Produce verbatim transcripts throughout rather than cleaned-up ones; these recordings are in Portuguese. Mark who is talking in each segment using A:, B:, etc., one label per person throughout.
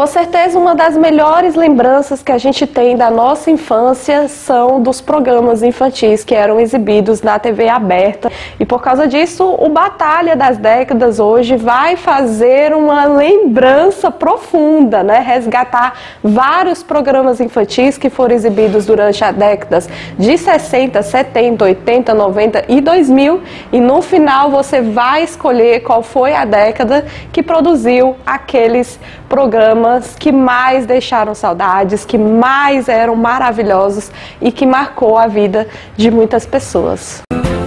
A: Com certeza, uma das melhores lembranças que a gente tem da nossa infância são dos programas infantis que eram exibidos na T V aberta. E por causa disso, o Batalha das Décadas hoje vai fazer uma lembrança profunda, né? Resgatar vários programas infantis que foram exibidos durante as décadas de sessenta, setenta, oitenta, noventa e dois mil. E no final você vai escolher qual foi a década que produziu aqueles programas que mais deixaram saudades, que mais eram maravilhosos e que marcou a vida de muitas pessoas.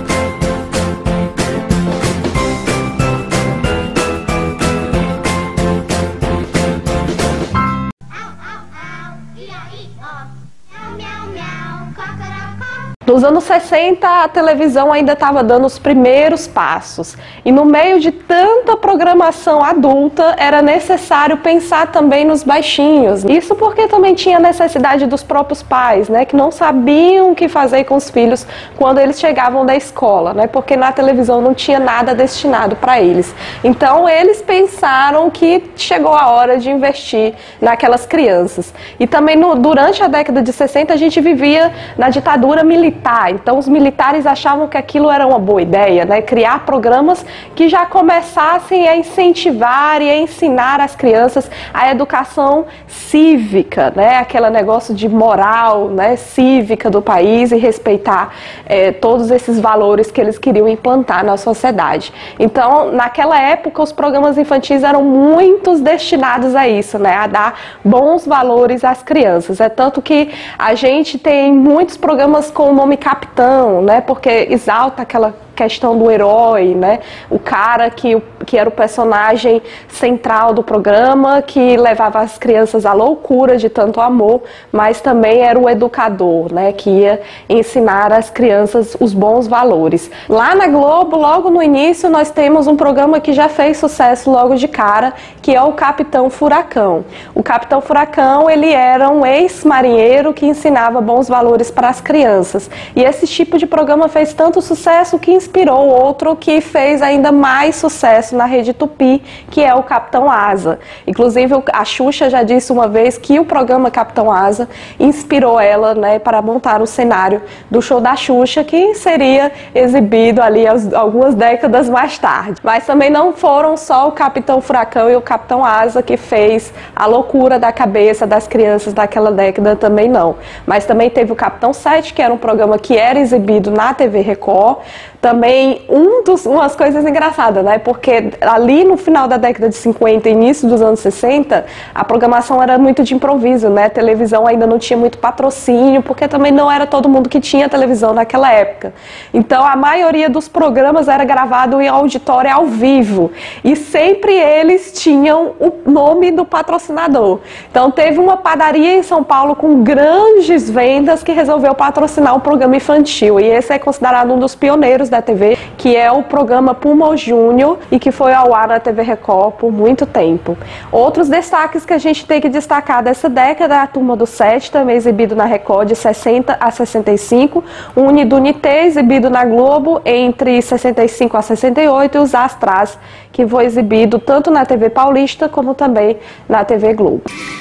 A: Nos anos sessenta, a televisão ainda estava dando os primeiros passos. E no meio de tanta programação adulta, era necessário pensar também nos baixinhos. Isso porque também tinha necessidade dos próprios pais, né, que não sabiam o que fazer com os filhos quando eles chegavam da escola, né, porque na televisão não tinha nada destinado para eles. Então, eles pensaram que chegou a hora de investir naquelas crianças. E também no, durante a década de sessenta, a gente vivia na ditadura militar. Então os militares achavam que aquilo era uma boa ideia, né? Criar programas que já começassem a incentivar e a ensinar as crianças a educação cívica, né? Aquele negócio de moral, né, cívica do país e respeitar é, todos esses valores que eles queriam implantar na sociedade. Então, naquela época, os programas infantis eram muito destinados a isso, né? A dar bons valores às crianças. É tanto que a gente tem muitos programas com o nome Capitão, né, porque exalta aquela questão do herói, né, o cara que, que era o personagem central do programa, que levava as crianças à loucura de tanto amor, mas também era o educador, né, que ia ensinar às crianças os bons valores. Lá na Globo, logo no início, nós temos um programa que já fez sucesso logo de cara, que é o Capitão Furacão. O Capitão Furacão, ele era um ex-marinheiro que ensinava bons valores para as crianças. E esse tipo de programa fez tanto sucesso que inspirou outro que fez ainda mais sucesso na Rede Tupi, que é o Capitão Asa. Inclusive, a Xuxa já disse uma vez que o programa Capitão Asa inspirou ela, né, para montar o cenário do show da Xuxa, que seria exibido ali algumas décadas mais tarde. Mas também não foram só o Capitão Furacão e o Capitão Asa que fez a loucura da cabeça das crianças daquela década, também não. Mas também teve o Capitão Sete, que era um programa que era exibido na T V Record. Também um dos, umas coisas engraçadas, né? Porque ali no final da década de cinquenta e início dos anos sessenta, a programação era muito de improviso, né? A televisão ainda não tinha muito patrocínio, porque também não era todo mundo que tinha televisão naquela época. Então a maioria dos programas era gravado em auditório ao vivo. E sempre eles tinham o nome do patrocinador. Então teve uma padaria em São Paulo com grandes vendas que resolveu patrocinar um programa infantil. E esse é considerado um dos pioneiros da T V, que é o programa Puma Júnior e que foi ao ar na T V Record por muito tempo. Outros destaques que a gente tem que destacar dessa década é a Turma do Sete, também exibido na Record de sessenta a sessenta e cinco, o Unidunité, exibido na Globo entre sessenta e cinco a sessenta e oito, e os Astrais, que foi exibido tanto na T V Paulista como também na T V Globo.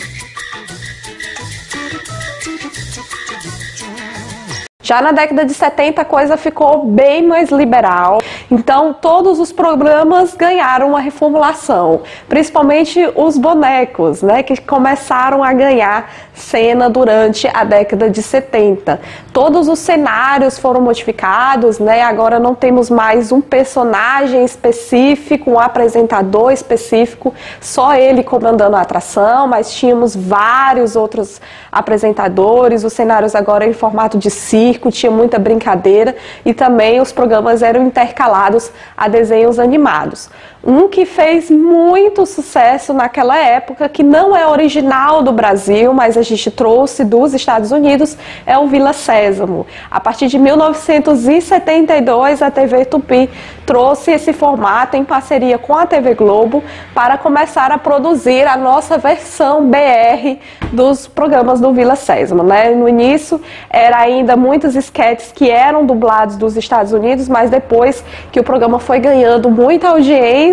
A: Já na década de setenta a coisa ficou bem mais liberal, então todos os programas ganharam uma reformulação, principalmente os bonecos, né, que começaram a ganhar cena durante a década de setenta. Todos os cenários foram modificados, né, agora não temos mais um personagem específico, um apresentador específico, só ele comandando a atração, mas tínhamos vários outros apresentadores, os cenários agora em formato de circo, tinha muita brincadeira e também os programas eram intercalados a desenhos animados. Um que fez muito sucesso naquela época, que não é original do Brasil, mas a gente trouxe dos Estados Unidos, é o Vila Sésamo. A partir de mil novecentos e setenta e dois, a T V Tupi trouxe esse formato em parceria com a T V Globo para começar a produzir a nossa versão B R dos programas do Vila Sésamo, né? No início, era ainda muitos esquetes que eram dublados dos Estados Unidos, mas depois que o programa foi ganhando muita audiência,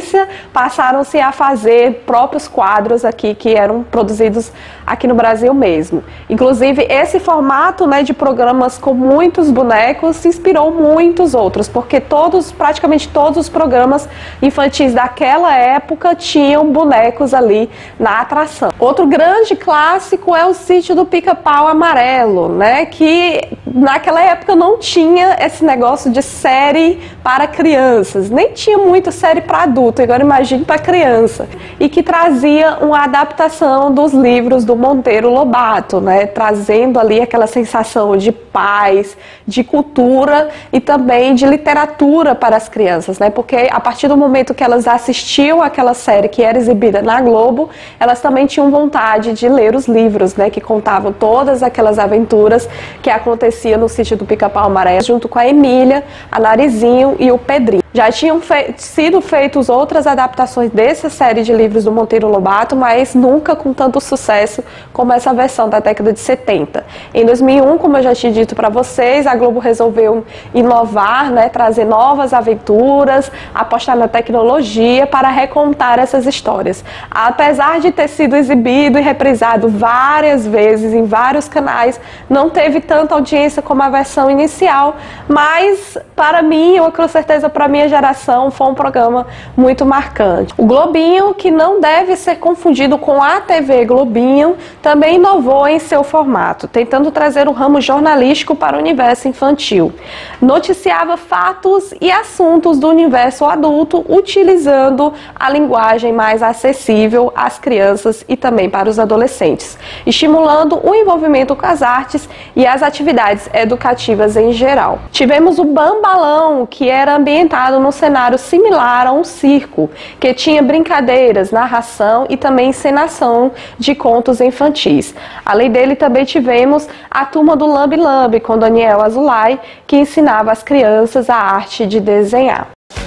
A: sequência, passaram-se a fazer próprios quadros aqui, que eram produzidos aqui no Brasil mesmo. Inclusive, esse formato, né, de programas com muitos bonecos inspirou muitos outros, porque todos, praticamente todos os programas infantis daquela época tinham bonecos ali na atração. Outro grande clássico é o Sítio do Pica-Pau Amarelo, né, que naquela época não tinha esse negócio de série para crianças, nem tinha muito série para adulto, agora imagine para criança, e que trazia uma adaptação dos livros do Monteiro Lobato, né, trazendo ali aquela sensação de paz, de cultura e também de literatura para as crianças, né, porque a partir do momento que elas assistiam aquela série que era exibida na Globo, elas também tinham vontade de ler os livros, né, que contavam todas aquelas aventuras que aconteciam no Sítio do Pica-Pau Amarelo, junto com a Emília, a Narizinho e o Pedrinho. Já tinham fe sido feitas outras adaptações dessa série de livros do Monteiro Lobato, mas nunca com tanto sucesso como essa versão da década de setenta. Em dois mil e um, como eu já tinha dito para vocês, a Globo resolveu inovar, né, trazer novas aventuras, apostar na tecnologia para recontar essas histórias. Apesar de ter sido exibido e reprisado várias vezes em vários canais, não teve tanta audiência como a versão inicial, mas para mim, eu com certeza para mim, geração, foi um programa muito marcante. O Globinho, que não deve ser confundido com a T V Globinho, também inovou em seu formato, tentando trazer o ramo jornalístico para o universo infantil. Noticiava fatos e assuntos do universo adulto, utilizando a linguagem mais acessível às crianças e também para os adolescentes, estimulando o envolvimento com as artes e as atividades educativas em geral. Tivemos o Bambalão, que era ambientado num cenário similar a um circo, que tinha brincadeiras, narração e também encenação de contos infantis. Além dele, também tivemos a Turma do Lambe Lambe, com Daniel Azulay, que ensinava às crianças a arte de desenhar.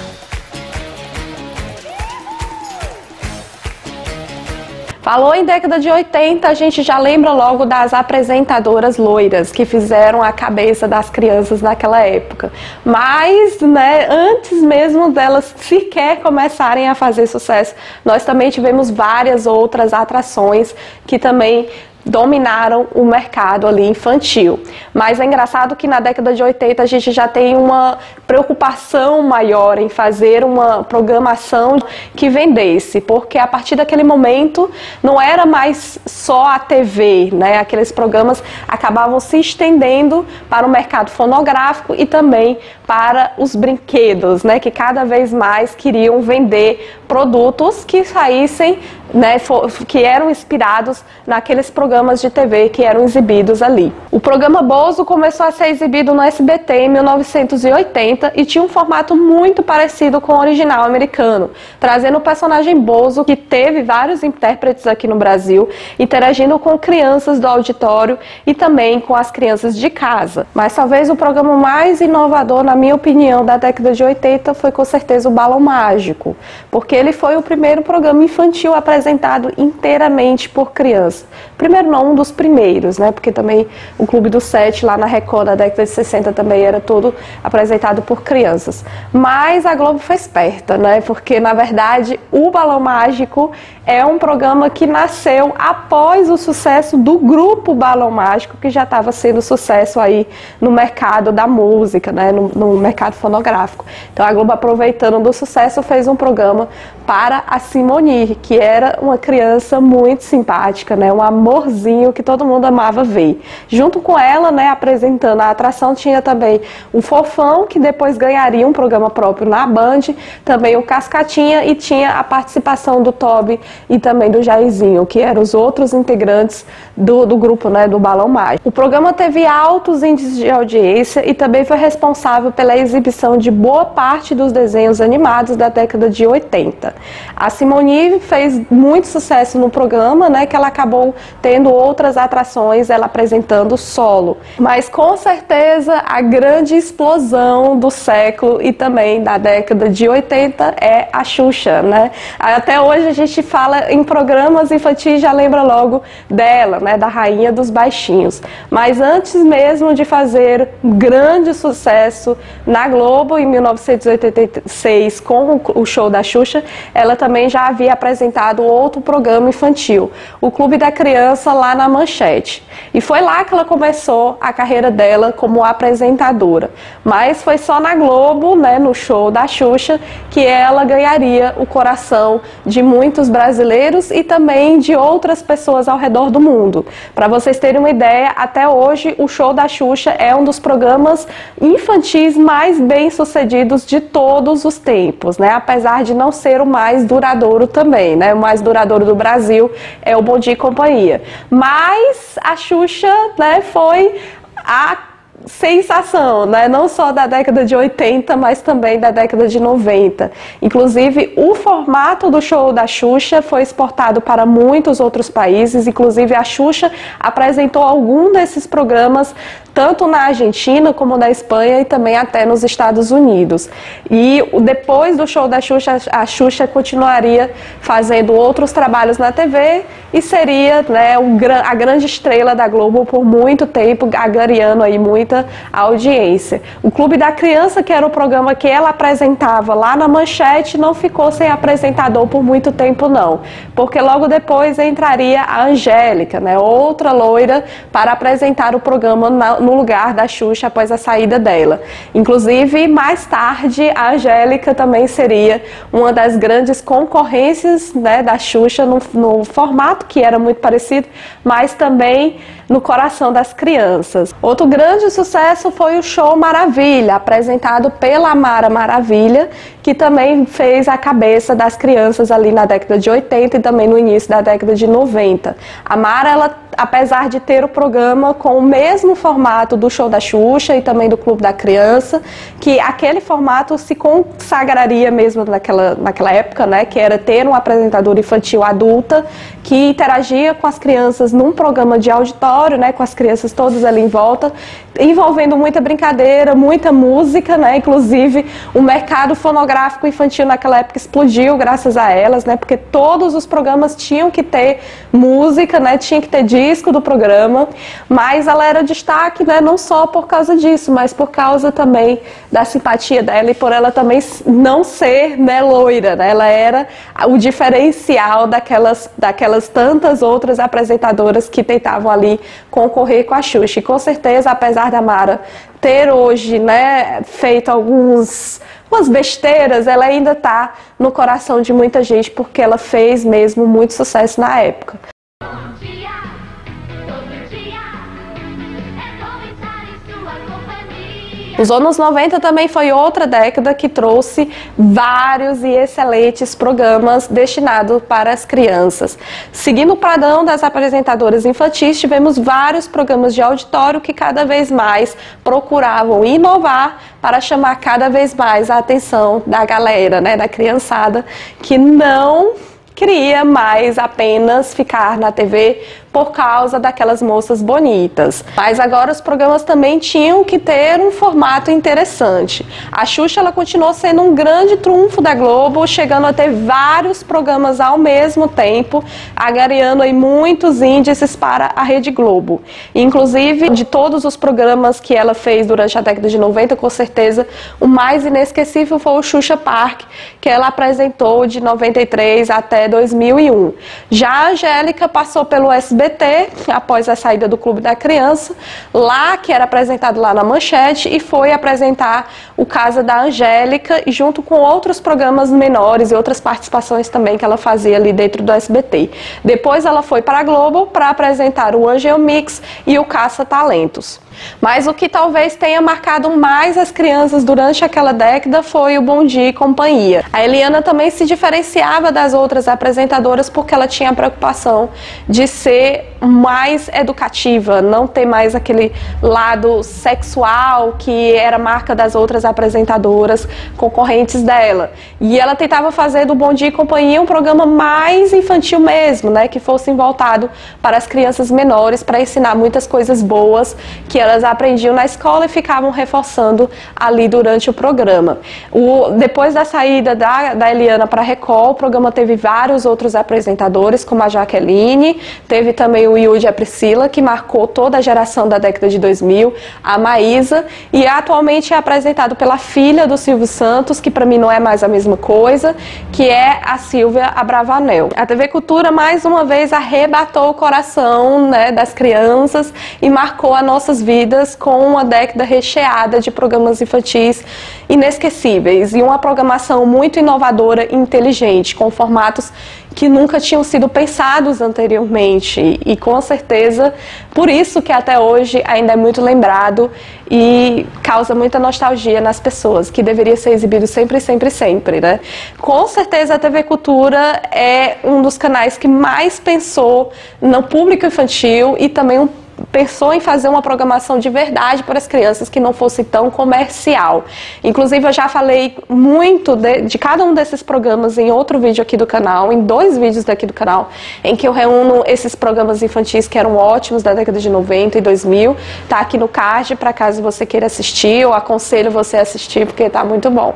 A: Falou em década de oitenta, a gente já lembra logo das apresentadoras loiras que fizeram a cabeça das crianças naquela época. Mas, né, antes mesmo delas sequer começarem a fazer sucesso, nós também tivemos várias outras atrações que também dominaram o mercado ali infantil. Mas é engraçado que na década de oitenta a gente já tem uma preocupação maior em fazer uma programação que vendesse, porque a partir daquele momento não era mais só a T V, né? Aqueles programas acabavam se estendendo para o mercado fonográfico e também para os brinquedos, né? Que cada vez mais queriam vender produtos que saíssem, né, que eram inspirados naqueles programas de T V que eram exibidos ali. O programa Bozo começou a ser exibido no S B T em mil novecentos e oitenta e tinha um formato muito parecido com o original americano, trazendo o personagem Bozo, que teve vários intérpretes aqui no Brasil, interagindo com crianças do auditório e também com as crianças de casa. Mas talvez o programa mais inovador, na minha opinião, da década de oitenta foi com certeza o Balão Mágico, porque ele foi o primeiro programa infantil apresentado inteiramente por criança. Primeiro não, um dos primeiros, né? Porque também o Clube do Sete lá na Record da década de sessenta também era todo apresentado por crianças. Mas a Globo foi esperta, né? Porque na verdade o Balão Mágico é um programa que nasceu após o sucesso do grupo Balão Mágico, que já estava sendo sucesso aí no mercado da música, né? No, no mercado fonográfico. Então a Globo, aproveitando do sucesso, fez um programa para a Simone, que era uma criança muito simpática, né? Um amorzinho que todo mundo amava ver. Junto com ela, né, apresentando a atração, tinha também o Fofão, que depois ganharia um programa próprio na Band, também o Cascatinha, e tinha a participação do Toby e também do Jairzinho, que eram os outros integrantes do, do grupo, né, do Balão Mágico. O programa teve altos índices de audiência e também foi responsável pela exibição de boa parte dos desenhos animados da década de oitenta. A Simone fez muito sucesso no programa, né, que ela acabou tendo tendo outras atrações, ela apresentando solo. Mas com certeza a grande explosão do século e também da década de oitenta é a Xuxa, né? Até hoje a gente fala em programas infantis, já lembra logo dela, né? Da rainha dos baixinhos. Mas antes mesmo de fazer um grande sucesso na Globo, em mil novecentos e oitenta e seis, com o show da Xuxa, ela também já havia apresentado outro programa infantil, o Clube da Criança, lá na Manchete. E foi lá que ela começou a carreira dela como apresentadora. Mas foi só na Globo, né, no show da Xuxa, que ela ganharia o coração de muitos brasileiros e também de outras pessoas ao redor do mundo. Para vocês terem uma ideia, até hoje o show da Xuxa é um dos programas infantis mais bem-sucedidos de todos os tempos, né? Apesar de não ser o mais duradouro também, né? O mais duradouro do Brasil é o Bom Dia e Companhia. Mas a Xuxa, né, foi a sensação, né? Não só da década de oitenta, mas também da década de noventa. Inclusive, o formato do show da Xuxa foi exportado para muitos outros países, inclusive a Xuxa apresentou algum desses programas tanto na Argentina como na Espanha e também até nos Estados Unidos. E depois do show da Xuxa, a Xuxa continuaria fazendo outros trabalhos na T V e seria, né, um, a grande estrela da Globo por muito tempo, agariando aí muita audiência. O Clube da Criança, que era o programa que ela apresentava lá na Manchete, não ficou sem apresentador por muito tempo não, porque logo depois entraria a Angélica, né, outra loira, para apresentar o programa na, no lugar da Xuxa após a saída dela. Inclusive, mais tarde, a Angélica também seria uma das grandes concorrências, né, da Xuxa no, no formato, que era muito parecido, mas também no coração das crianças. Outro grande sucesso foi o Show Maravilha, apresentado pela Mara Maravilha, que também fez a cabeça das crianças ali na década de oitenta e também no início da década de noventa. A Mara, ela, apesar de ter o programa com o mesmo formato do Show da Xuxa e também do Clube da Criança, que aquele formato se consagraria mesmo naquela, naquela época, né, que era ter uma apresentadora infantil adulta que interagia com as crianças num programa de auditório, né, com as crianças todas ali em volta, envolvendo muita brincadeira, muita música, né, inclusive o mercado fonográfico infantil naquela época explodiu graças a elas, né, porque todos os programas tinham que ter música, né, tinha que ter disco do programa, mas ela era destaque, né, não só por causa disso, mas por causa também da simpatia dela e por ela também não ser, né, loira, né, ela era o diferencial daquelas, daquelas tantas outras apresentadoras que tentavam ali concorrer com a Xuxa. E com certeza, apesar da Mara ter hoje, né, feito alguns, algumas besteiras, ela ainda está no coração de muita gente porque ela fez mesmo muito sucesso na época. Os anos noventa também foi outra década que trouxe vários e excelentes programas destinados para as crianças. Seguindo o padrão das apresentadoras infantis, tivemos vários programas de auditório que cada vez mais procuravam inovar para chamar cada vez mais a atenção da galera, né, da criançada, que não queria mais apenas ficar na T V por causa daquelas moças bonitas. Mas agora os programas também tinham que ter um formato interessante. A Xuxa, ela continuou sendo um grande trunfo da Globo, chegando a ter vários programas ao mesmo tempo, agariando aí muitos índices para a Rede Globo. Inclusive, de todos os programas que ela fez durante a década de noventa, com certeza, o mais inesquecível foi o Xuxa Park, que ela apresentou de noventa e três até dois mil e um. Já a Angélica passou pelo S B T, após a saída do Clube da Criança, lá que era apresentado lá na Manchete, e foi apresentar o Casa da Angélica, e junto com outros programas menores e outras participações também que ela fazia ali dentro do S B T. Depois ela foi para a Globo para apresentar o Angel Mix e o Caça Talentos. Mas o que talvez tenha marcado mais as crianças durante aquela década foi o Bom Dia e Companhia. A Eliana também se diferenciava das outras apresentadoras porque ela tinha a preocupação de ser mais educativa, não ter mais aquele lado sexual que era marca das outras apresentadoras concorrentes dela. E ela tentava fazer do Bom Dia e Companhia um programa mais infantil mesmo, né, que fosse voltado para as crianças menores, para ensinar muitas coisas boas que elas aprendiam na escola e ficavam reforçando ali durante o programa. O, depois da saída da, da Eliana para a Record, o programa teve vários outros apresentadores, como a Jaqueline, teve também o Yudi e a Priscila, que marcou toda a geração da década de dois mil, a Maísa, e atualmente é apresentado pela filha do Silvio Santos, que para mim não é mais a mesma coisa, que é a Silvia Abravanel. A T V Cultura, mais uma vez, arrebatou o coração, né, das crianças e marcou as nossas vidas com uma década recheada de programas infantis inesquecíveis e uma programação muito inovadora e inteligente, com formatos que nunca tinham sido pensados anteriormente, e com certeza por isso que até hoje ainda é muito lembrado e causa muita nostalgia nas pessoas, que deveria ser exibido sempre, sempre, sempre, né? Com certeza a T V Cultura é um dos canais que mais pensou no público infantil e também um pensou em fazer uma programação de verdade para as crianças que não fosse tão comercial. Inclusive eu já falei muito de, de cada um desses programas em outro vídeo aqui do canal, em dois vídeos daqui do canal, em que eu reúno esses programas infantis que eram ótimos da década de noventa e dois mil. Tá aqui no card para caso você queira assistir, eu aconselho você a assistir porque tá muito bom.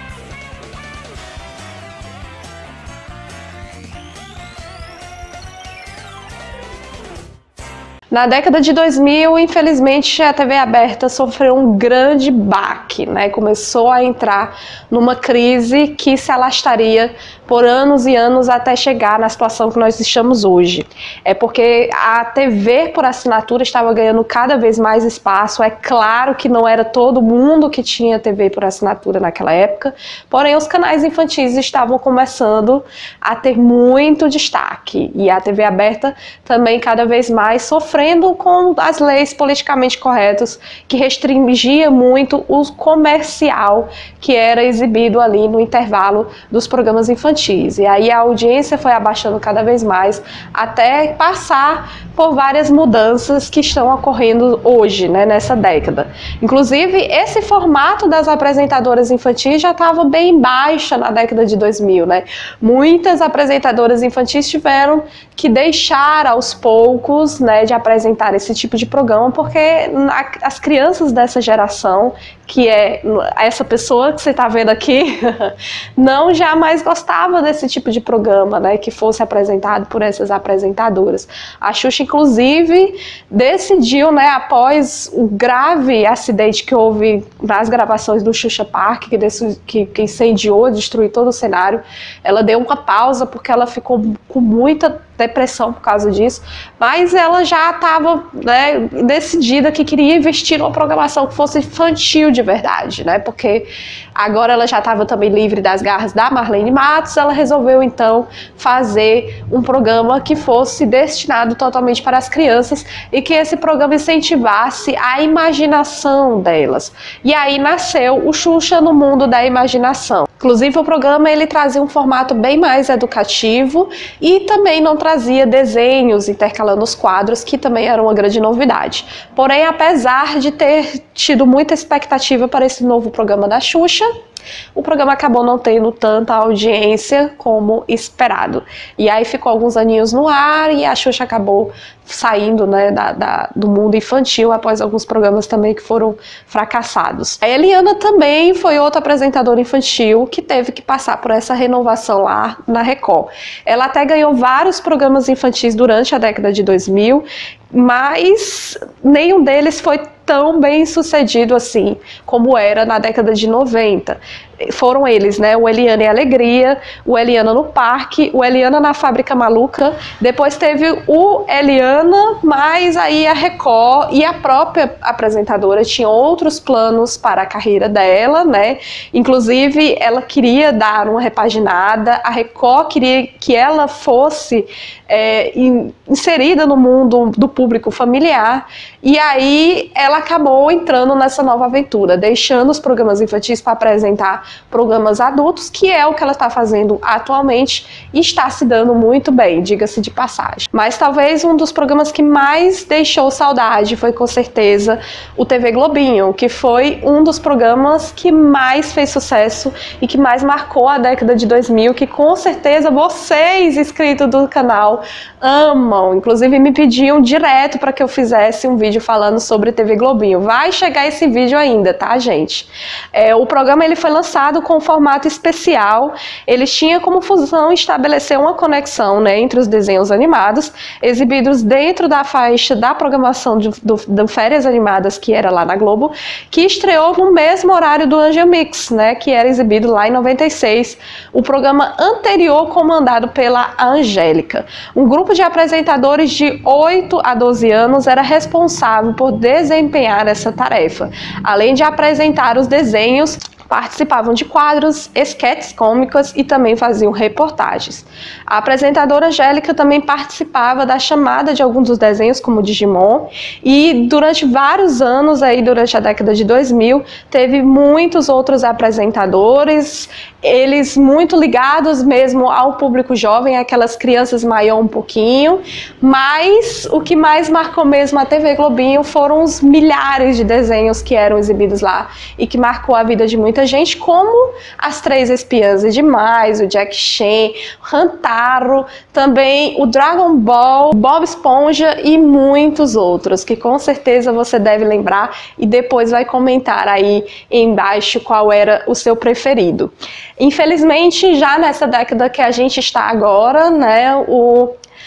A: Na década de dois mil, infelizmente, a T V aberta sofreu um grande baque, né? Começou a entrar numa crise que se alastraria por anos e anos até chegar na situação que nós estamos hoje. É porque a T V por assinatura estava ganhando cada vez mais espaço. É claro que não era todo mundo que tinha T V por assinatura naquela época, porém os canais infantis estavam começando a ter muito destaque. E a T V aberta também cada vez mais sofrendo com as leis politicamente corretas que restringia muito o comercial que era exibido ali no intervalo dos programas infantis. E aí a audiência foi abaixando cada vez mais até passar por várias mudanças que estão ocorrendo hoje, né, nessa década. Inclusive, esse formato das apresentadoras infantis já estava bem baixa na década de dois mil, né? Muitas apresentadoras infantis tiveram que deixar aos poucos, né, de apresentar esse tipo de programa, porque as crianças dessa geração, que é essa pessoa que você está vendo aqui, não jamais gostava desse tipo de programa, né, que fosse apresentado por essas apresentadoras. A Xuxa, inclusive, decidiu, né, após o grave acidente que houve nas gravações do Xuxa Park, que, desse, que, que incendiou, destruiu todo o cenário, ela deu uma pausa porque ela ficou com muita depressão por causa disso, mas ela já estava, né, decidida que queria investir numa programação que fosse infantil de verdade, né, porque agora ela já estava também livre das garras da Marlene Matos. Ela resolveu então fazer um programa que fosse destinado totalmente para as crianças e que esse programa incentivasse a imaginação delas. E aí nasceu o Xuxa no Mundo da Imaginação. Inclusive o programa ele trazia um formato bem mais educativo e também não trazia desenhos intercalando os quadros, que também era uma grande novidade. Porém, apesar de ter tido muita expectativa para esse novo programa da Xuxa, o programa acabou não tendo tanta audiência como esperado. E aí ficou alguns aninhos no ar e a Xuxa acabou saindo, né, da, da, do mundo infantil após alguns programas também que foram fracassados. A Eliana também foi outra apresentadora infantil que teve que passar por essa renovação lá na Record. Ela até ganhou vários programas infantis durante a década de dois mil, mas nenhum deles foi tão bem sucedido assim como era na década de noventa. foram eles, né? O Eliana e Alegria, o Eliana no Parque, o Eliana na Fábrica Maluca, depois teve o Eliana, mas aí a Record e a própria apresentadora tinha outros planos para a carreira dela, né? Inclusive, ela queria dar uma repaginada, a Record queria que ela fosse é, in, inserida no mundo do público familiar, e aí ela acabou entrando nessa nova aventura, deixando os programas infantis para apresentar programas adultos, que é o que ela está fazendo atualmente e está se dando muito bem, diga-se de passagem. Mas talvez um dos programas que mais deixou saudade foi com certeza o T V Globinho, que foi um dos programas que mais fez sucesso e que mais marcou a década de dois mil, que com certeza vocês, inscritos do canal, amam. Inclusive me pediam direto para que eu fizesse um vídeo falando sobre T V Globinho. Vai chegar esse vídeo ainda, tá, gente? É, o programa ele foi lançado com um formato especial. Ele tinha como função estabelecer uma conexão, né, entre os desenhos animados exibidos dentro da faixa da programação de, do, do Férias Animadas, que era lá na Globo, que estreou no mesmo horário do Angel Mix, né, que era exibido lá em noventa e seis, o programa anterior comandado pela Angélica. Um grupo de apresentadores de oito a doze anos era responsável por desempenhar essa tarefa. Além de apresentar os desenhos, participavam de quadros, esquetes cômicos e também faziam reportagens. A apresentadora Angélica também participava da chamada de alguns dos desenhos, como Digimon, e durante vários anos, aí, durante a década de dois mil, teve muitos outros apresentadores, eles muito ligados mesmo ao público jovem, aquelas crianças maior um pouquinho, mas o que mais marcou mesmo a T V Globinho foram os milhares de desenhos que eram exibidos lá e que marcou a vida de muita gente, como As Três Espiãs Demais, o Jack Chan, Hantaro, também o Dragon Ball, Bob Esponja e muitos outros, que com certeza você deve lembrar e depois vai comentar aí embaixo qual era o seu preferido. Infelizmente, já nessa década que a gente está agora, né, o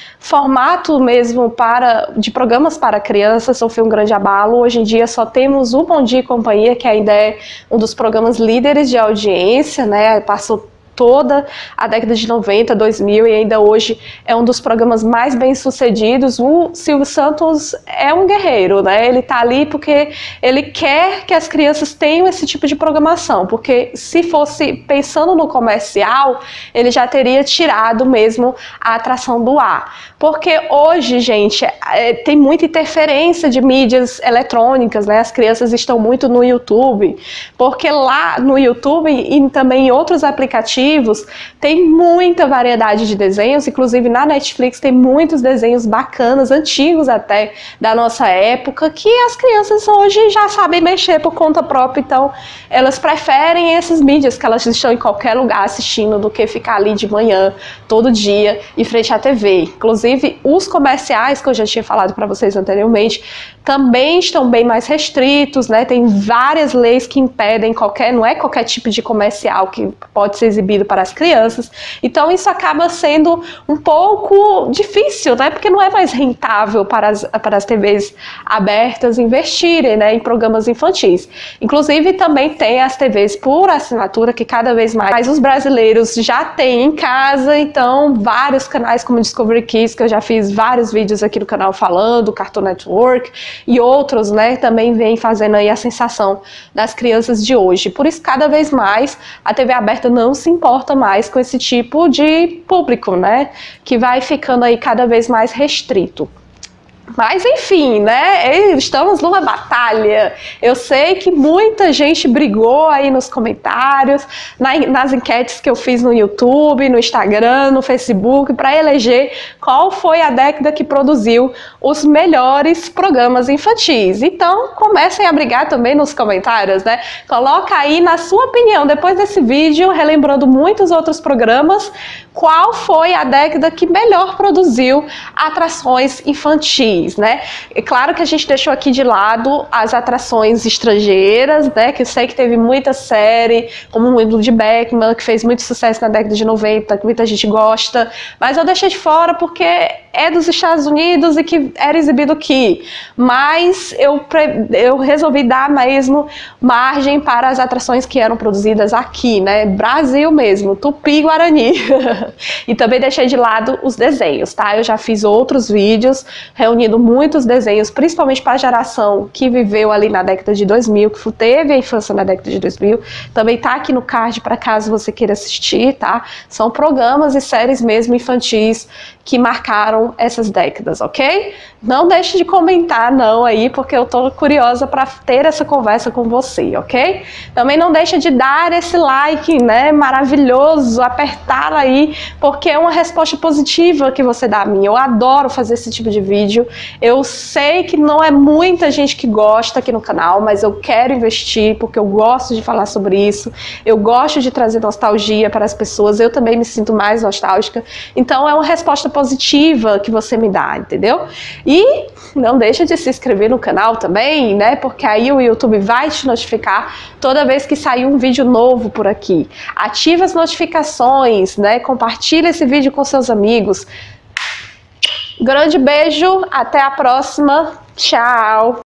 A: formato mesmo para, de programas para crianças sofreu um grande abalo. Hoje em dia só temos o Bom Dia e Companhia, que ainda é um dos programas líderes de audiência, né, passou toda a década de noventa, dois mil e ainda hoje é um dos programas mais bem sucedidos. O Silvio Santos é um guerreiro, né? Ele tá ali porque ele quer que as crianças tenham esse tipo de programação, porque se fosse pensando no comercial, ele já teria tirado mesmo a atração do ar. Porque hoje, gente, é, tem muita interferência de mídias eletrônicas, né? As crianças estão muito no YouTube, porque lá no YouTube e também em outros aplicativos tem muita variedade de desenhos, inclusive na Netflix tem muitos desenhos bacanas, antigos até, da nossa época, que as crianças hoje já sabem mexer por conta própria, então elas preferem essas mídias que elas estão em qualquer lugar assistindo do que ficar ali de manhã, todo dia, em frente à T V. Inclusive, os comerciais, que eu já tinha falado para vocês anteriormente, também estão bem mais restritos, né? Tem várias leis que impedem qualquer, não é qualquer tipo de comercial que pode ser exibido para as crianças, então isso acaba sendo um pouco difícil, né, porque não é mais rentável para as, para as T Vs abertas investirem, né, em programas infantis. Inclusive também tem as T Vs por assinatura, que cada vez mais os brasileiros já têm em casa, então vários canais como Discovery Kids, que eu já fiz vários vídeos aqui no canal falando, Cartoon Network e outros, né, também vem fazendo aí a sensação das crianças de hoje. Por isso, cada vez mais a T V aberta não se importa mais com esse tipo de público, né, que vai ficando aí cada vez mais restrito. Mas enfim, né, estamos numa batalha. Eu sei que muita gente brigou aí nos comentários, na, nas enquetes que eu fiz no YouTube, no Instagram, no Facebook, para eleger qual foi a década que produziu os melhores programas infantis. Então, comecem a brigar também nos comentários, né? Coloca aí na sua opinião, depois desse vídeo, relembrando muitos outros programas, qual foi a década que melhor produziu atrações infantis, né? É claro que a gente deixou aqui de lado as atrações estrangeiras, né? Que eu sei que teve muita série, como o Hino de Beckman, que fez muito sucesso na década de noventa, que muita gente gosta, mas eu deixei de fora porque é dos Estados Unidos e que era exibido aqui, mas eu, eu resolvi dar mesmo margem para as atrações que eram produzidas aqui, né, Brasil mesmo, Tupi-Guarani. E também deixei de lado os desenhos, tá? Eu já fiz outros vídeos reunindo muitos desenhos, principalmente para a geração que viveu ali na década de dois mil, que teve a infância na década de dois mil. Também tá aqui no card para caso você queira assistir, tá? São programas e séries mesmo infantis que marcaram essas décadas, ok? Não deixe de comentar não aí, porque eu tô curiosa para ter essa conversa com você, ok? Também não deixe de dar esse like, né, maravilhoso, apertar aí, porque é uma resposta positiva que você dá a mim. Eu adoro fazer esse tipo de vídeo. Eu sei que não é muita gente que gosta aqui no canal, mas eu quero investir porque eu gosto de falar sobre isso. Eu gosto de trazer nostalgia para as pessoas. Eu também me sinto mais nostálgica. Então é uma resposta positiva que você me dá, entendeu? E não deixa de se inscrever no canal também, né? Porque aí o YouTube vai te notificar toda vez que sair um vídeo novo por aqui. Ative as notificações, né? Compartilhe esse vídeo com seus amigos. Grande beijo, até a próxima. Tchau!